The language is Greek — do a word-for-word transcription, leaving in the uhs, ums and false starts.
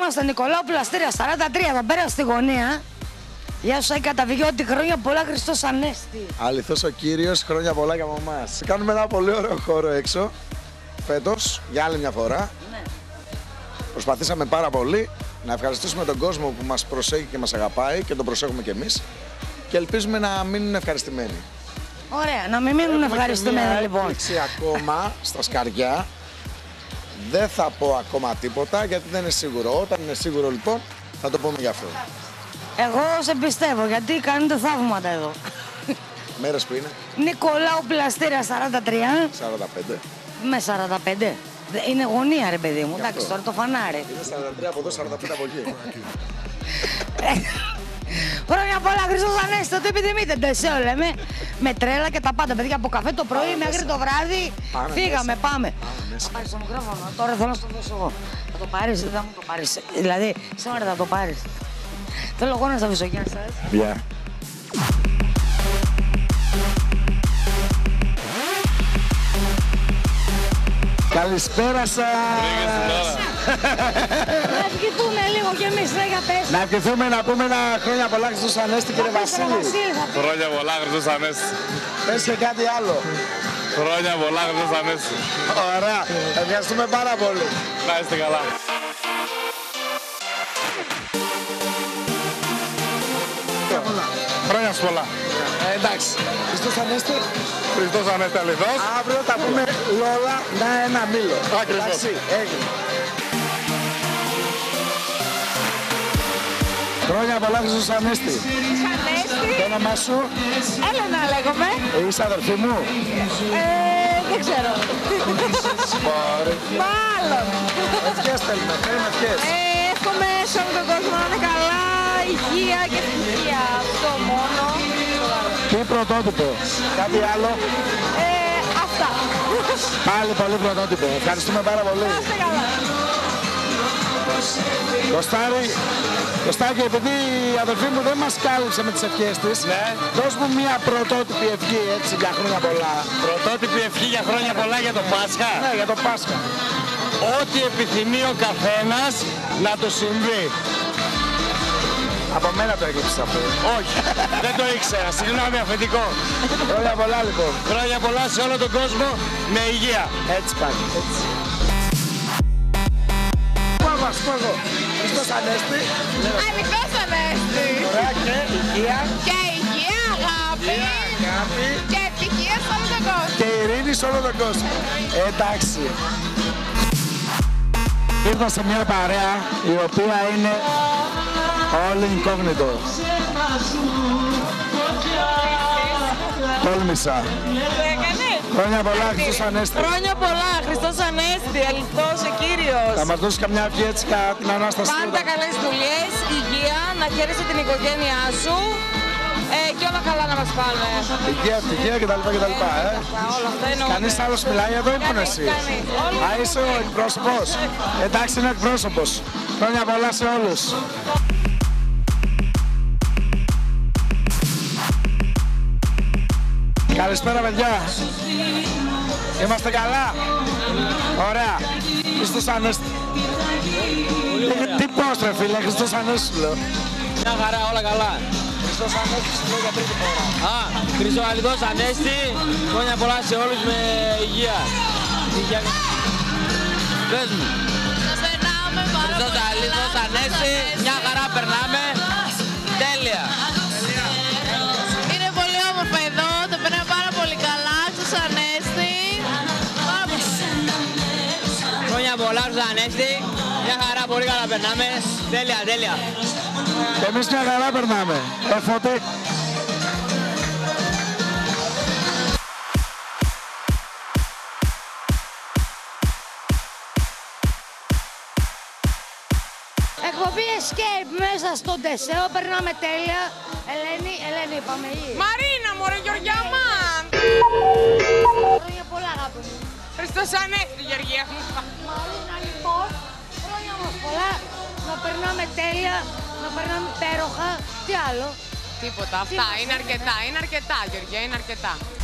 Βρισκόμαστε Νικολάου Πλαστήρια σαράντα τρία εδώ πέρα στη γωνία. Γεια σου, καταφυγιώτη, χρόνια πολλά, Χριστός Ανέστη. Αληθώς ο Κύριος, χρόνια πολλά και από εμάς. Κάνουμε ένα πολύ ωραίο χώρο έξω, φέτος, για άλλη μια φορά. Ναι. Προσπαθήσαμε πάρα πολύ να ευχαριστήσουμε τον κόσμο που μας προσέχει και μας αγαπάει και τον προσέχουμε κι εμείς. Και ελπίζουμε να μείνουν ευχαριστημένοι. Ωραία, να μην μείνουν ευχαριστημένοι λοιπόν. Έχουμε ακόμα στα σκαριά. Δεν θα πω ακόμα τίποτα γιατί δεν είναι σίγουρο. Όταν είναι σίγουρο λοιπόν θα το πούμε γι' αυτό. Εγώ σε πιστεύω γιατί κάνετε θαύματα εδώ. Μέρες που είναι? Νικολάου Πλαστήρια σαράντα τρία. σαράντα πέντε. Με σαράντα πέντε. Είναι γωνία ρε παιδί μου, εντάξει τώρα το φανάρι. Είναι σαράντα τρία από εδώ, σαράντα πέντε από εκεί. Χρόνια πολλά, Χριστός Ανέστη, το επιθυμείτε, ντεσέο λέμε. Με τρέλα και τα πάντα, παιδιά, από καφέ το πρωί μέχρι το βράδυ. Πάμε φύγαμε, μέσα. πάμε. Πάμε Θα πάρεις το μικρόφωνο, τώρα θέλω να στο δώσω εγώ. Θα το πάρεις, δεν θα μου το πάρεις. Δηλαδή, σήμερα θα το πάρεις. Θέλω εγώ να σας αφήσω, γεια σας. Γεια. Καλησπέρα σας! Να ευχηθούμε λίγο κι εμείς, λέγα πες. Να ευχηθούμε να πούμε ένα χρόνια πολλά Χριστός Ανέστη, κύριε Βασίλη. Χρόνια πολλά Χριστός Ανέστη. Πες και κάτι άλλο. Χρόνια πολλά Χριστός Ανέστη. Ωραία. Ευχαριστούμε πάρα πολύ. Να είστε καλά. Χρόνια σου πολλά. Ε, εντάξει. Χριστός Ανέστη. Χριστός Ανέστη αληθώς. Αύριο θα πούμε Λόλα να ένα μήλο. Ακριβώς. Εντάξει, έγινε. Χρόνια πολλά Χριστός Ανέστη. Ανέστη. Το όνομά σου? Έλενα λέγομαι. Είσαι αδερφή μου? Ε, δεν ξέρω. Μπορεί. Μάλλον. Ευχές θέλουμε, θέλουμε ευχές. Ε, εύχομαι σε όλο τον κόσμο να είναι καλά, υγεία και ευτυχία. Αυτό μόνο. Τι πρωτότυπο, κάτι άλλο? Ε, αυτά. Πάλι πολύ πρωτότυπο. Ευχαριστούμε πάρα πολύ. Να είστε καλά. Κωστάρη, Κωστάκη, επειδή η αδερφή μου δεν μας κάλυψε με τις ευχές της, Ναι. δώσ' μου μια πρωτότυπη ευχή έτσι για χρόνια πολλά. Πρωτότυπη ευχή για χρόνια πολλά για το Πάσχα. Ναι, για το Πάσχα. Ό,τι επιθυμεί ο καθένας να το συμβεί. Από μένα το έκλειψες αυτό. Όχι, δεν το ήξερα. Συγγνώμη, αφεντικό. Χρόνια πολλά λοιπόν. Χρόνια πολλά σε όλο τον κόσμο με υγεία. Έτσι πάλι, έτσι. Πάμε, ας πω εγώ. Χριστός Ανέστη. Αληθώς Ανέστη. Ωραία και υγεία. Και υγεία, αγάπη. Αγάπη. Και ευτυχία σε όλο τον κόσμο. Και ειρήνη σε όλο τον κόσμο. Εντάξει. Ήρθα σε μια παρέα η οποία είναι όλοι incognito. Τόλμησα. Το έκανες. Χρόνια πολλά, Χριστός Ανέστη. Χρόνια πολλά, Χριστός Ανέστη, αληθώς ο Κύριος. Θα μας δώσεις καμιά ευχή έτσι κατά την Ανάσταση? Πάντα καλές δουλειές, υγεία, να χαίρεσαι την οικογένειά σου ε, και όλα καλά να μας πάνε. Υγεία, ευτυχία κτλ. κτλ. Ε. Όλα αυτά εννοούμε. Κανείς άλλος μιλάει εδώ ή μόνο Κανείς, εσύ? κανείς. Όλοι Α, είσαι ο εκπρόσωπος. Εντάξει, είναι εκπρόσωπος. Χρόνια πολλά σε όλους. Καλησπέρα παιδιά. Είμαστε καλά? Ωραία. Χριστός Ανέστη. Ε, Τι πώς ρε φίλε, Χριστός Ανέστη σου λέω. Μια χαρά, όλα καλά. Χριστός Ανέστη σου λέω για τρίτη φορά. Α, Χριστοαλιδός Ανέστη, χρόνια πολλά σε όλους με υγεία. Υγεία. Πες μου. Σας περνάμε πάρα πολύ Χριστοαλιδός Ανέστη, μια χαρά περνάμε. Τέλεια. Είναι πολύ όμορφο εδώ, το περνάμε πάρα πολύ καλά. Σας Ανέστη. Πάρα πολύ. Χρόνια πολλά Χριστός Ανέστη, μια χαρά, πολύ καλά περνάμε. Τέλεια, τέλεια. Και εμείς μια χαρά περνάμε. Εφωτέ. Εκπομπή Escape μέσα στο ντεσέο, περνάμε τέλεια. Ελένη, Ελένη είπαμε ή. Μαρίνα, μωρέ Γεωργιά μαν. Χρόνια πολλά αγάπη μου. Χριστός Ανέστη, Γεωργία μου. Μαρίνα λοιπόν, χρόνια μας πολλά. Να περνάμε τέλεια, να περνάμε υπέροχα. Τι άλλο? Τίποτα, αυτά είναι αρκετά, είναι αρκετά Γεωργία, είναι αρκετά.